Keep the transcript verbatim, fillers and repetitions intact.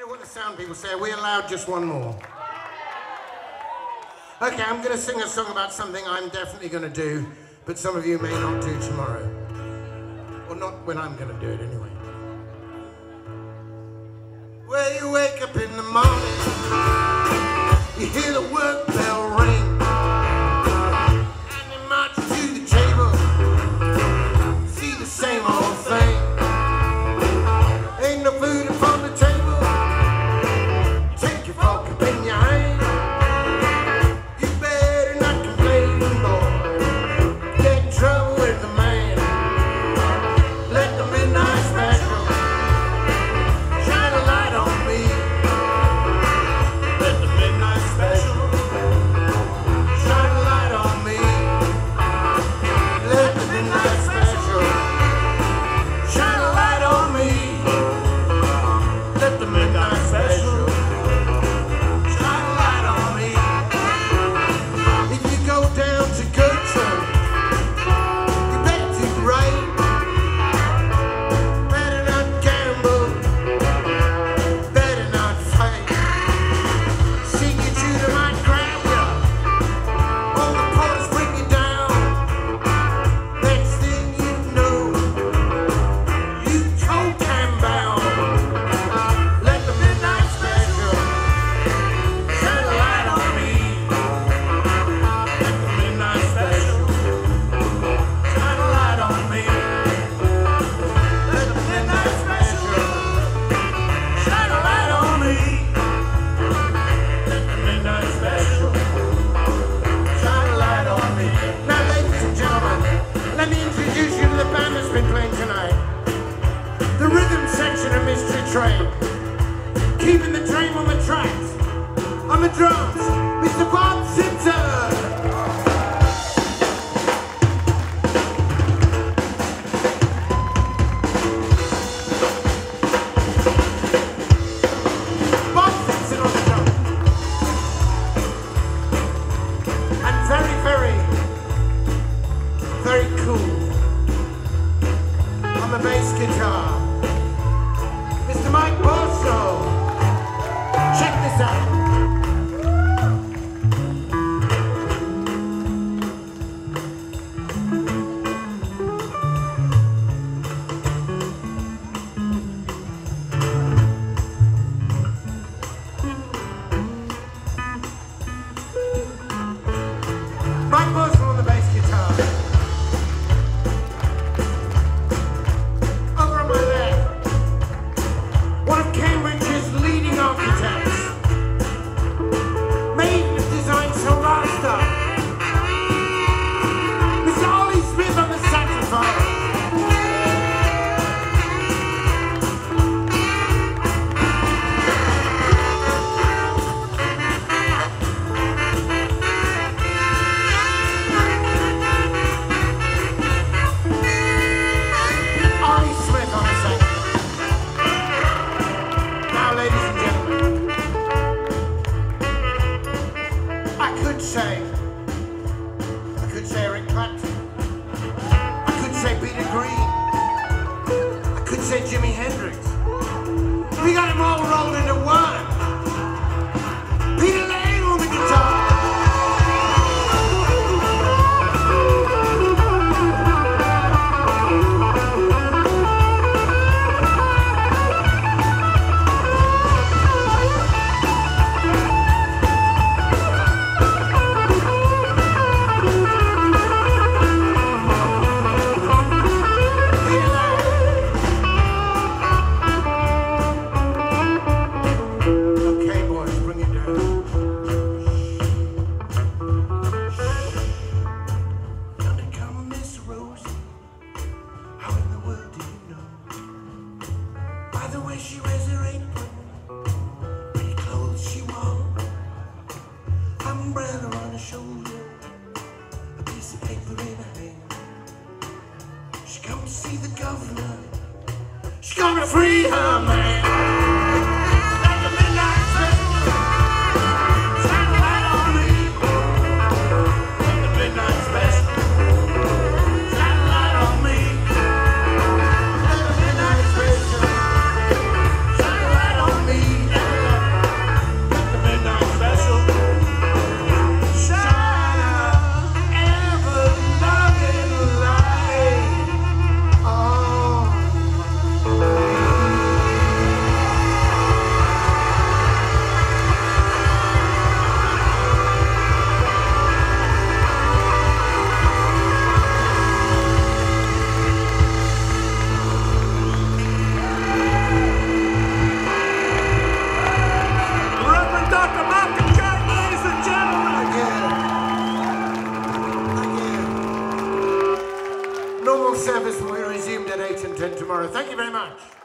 what the sound people say. Are we allowed just one more? Okay, I'm going to sing a song about something I'm definitely going to do, but some of you may not do tomorrow. Or not when I'm going to do it anyway. Well, you wake up in the morning, you hear the work bell ring, and you march to the table, see the same old thing. Ain't no food upon the table, take your fork up in your hand. You better not complain, boy, get in trouble with the man. Let the midnight special shine a light on me. Let the midnight special shine a light on me. Let the midnight special shine a light on me. Let the midnight special shine a light on me. If you go down to Gertrude, you better do right. Better not gamble, better not fight. Senior Judah might grab ya, all the porters bring you down. Next thing you know, you cold and bound. Let the midnight special shine a light on me. Let the midnight special shine a light on me. Let the midnight special shine a light on me. Let the midnight special shine a light on me. Now, ladies and gentlemen, let me introduce you to the band that's been playing tonight. The rhythm section of Mystery Train, keeping the train on the tracks. On the drums, Mister Bob Simpson. Bob Simpson on the drums. And very, very, very cool on the bass guitar, Mister Mike Borso. Check this out. Mike Borso on the bass guitar. Over on my left, one of Cambridge's leading architects, made and designed Solasta. Mister Ollie Smith on the saxophone. Ollie Smith on the saxophone. Now, ladies and gentlemen, I could say, I could say Eric Clapton, I could say Peter Green, I could say Jimi Hendrix. We got them all rolled into one. Peter Lang on the guitar. Peter Lang. Okay, boys, bring it down. Undercover Miss Rosie, how in the world do you know? By the way she wears her apron, pretty clothes she wore, umbrella on her shoulder, a piece of paper in her hand. She come to see the governor, she's gonna free her man. Let the midnight special shine a light on me. Let the midnight special shine a light on me. Let the midnight special shine a light on me. tomorrow. Thank you very much.